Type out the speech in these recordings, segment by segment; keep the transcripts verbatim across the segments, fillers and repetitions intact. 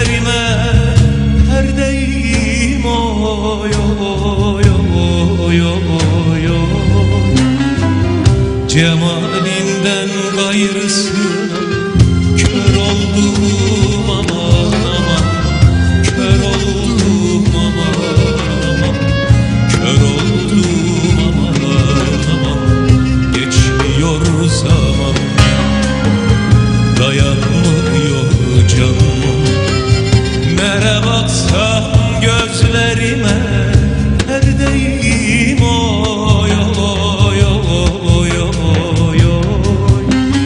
gözlerime perdeyim oy oy oy oy oy. Cemalinden gayrısına kör oldum aman aman, kör oldum aman aman, kör oldum aman aman. Geçmiyor zaman, dayanmıyor canım. Nere baksam gözlerime perdeyim oy oy oy oy oy.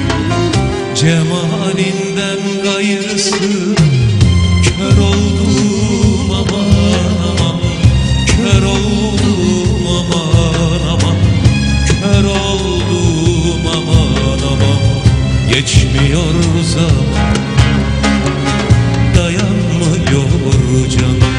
Cemalinden gayrısı kör oldum aman aman, kör oldum aman aman, kör oldum aman aman. Geçmiyor zaman, dayanmıyor canım.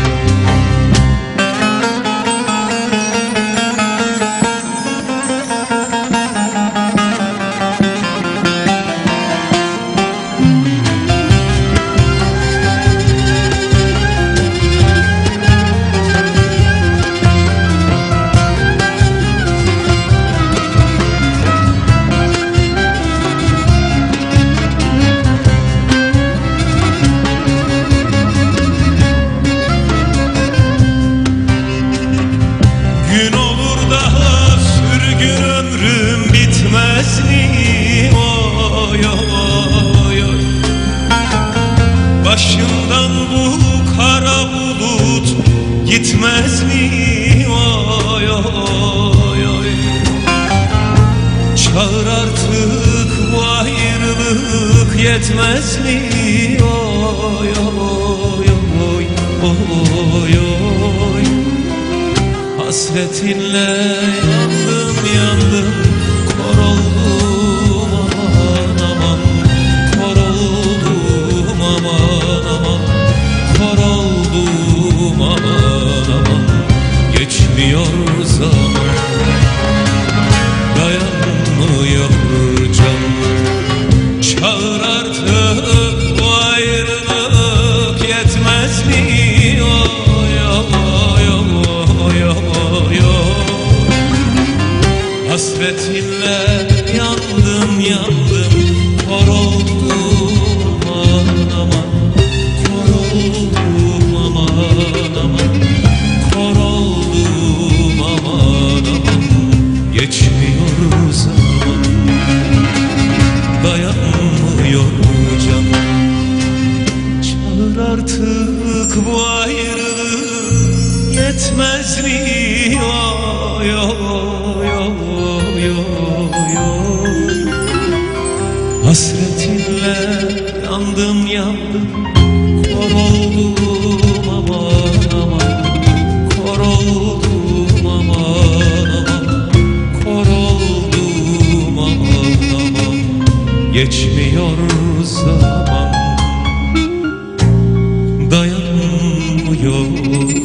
Gün olur daha sürgün ömrüm bitmez mi oy oy oy. Başımdan bu kara bulut gitmez mi oy oy oy. Çağır artık bu ayrılık yetmez mi oy oy oy oy oy. Hasretinle yandım yandım, kor oldum aman aman, kor oldum aman aman, kor oldum aman aman. Geçmiyor zaman, dayanmıyor canım. Çağır artık bu ayrılık yetmez mi oy oy oy oy. Hasretinle yandım yandım, kor oldum aman aman, kor oldum aman aman, kor oldum aman aman. Geçmiyor zaman, dayanmıyor canım. Çağır artık bu ayrılık yetmez mi oy oy oy oy oy. Hasretinle yandım yandım, kor oldum aman aman, kor oldum aman aman, kor oldum aman aman. Geçmiyor zaman, dayanmıyor